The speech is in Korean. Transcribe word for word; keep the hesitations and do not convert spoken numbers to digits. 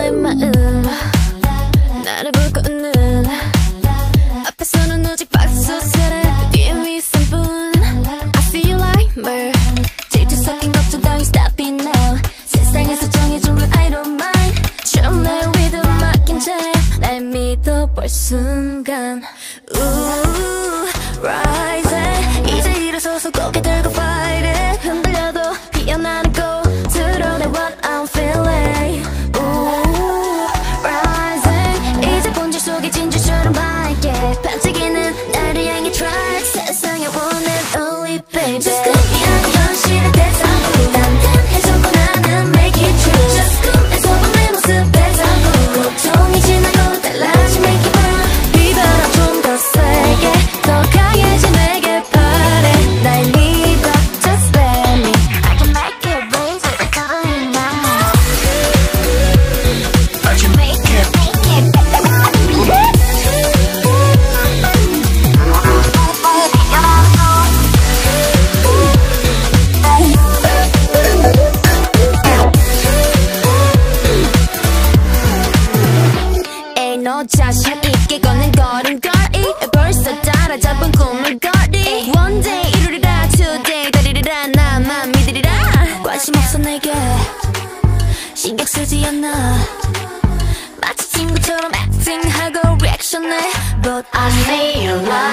너의 마음 나를 보고 웃는 앞에서는 오직 박수 치는 뒤에 위선뿐 I feel like mer 질투 섞인 걱정 따윈 stop it now 세상에서 정해준 룰 I don't mind 처음 날 믿음 맡긴 채 날 믿어볼 순간 Ooh, rising 이제 일어서서 고개 들고 fight it 흔들려도 피어나는 꽃 드러내 what I'm feeling Ooh, rising 이제 본질 속에 진주처럼 밝게 반짝이는 나를 향해 try 세상의 one and only baby Just 꿈이 아닌 현실의 대상으로 단단해졌고 나는 make it true Just 꿈에서 본 내 모습에 잡고 고통이 지나고 달라진 make it burn 비바람 좀 더 세게 더 강해진 내게 바래 날 믿어 just let me I can make it raise it covering my mouth I can make it make it 에이 너 자신 있게 걷는 걸음걸이 벌써 따라잡은 꿈을 거리 One day 이루리라 today 다리리라 나만 믿으리라 관심 없어 내게 신경 쓰지 않아 마치 친구처럼 acting하고 리액션해 But I feel like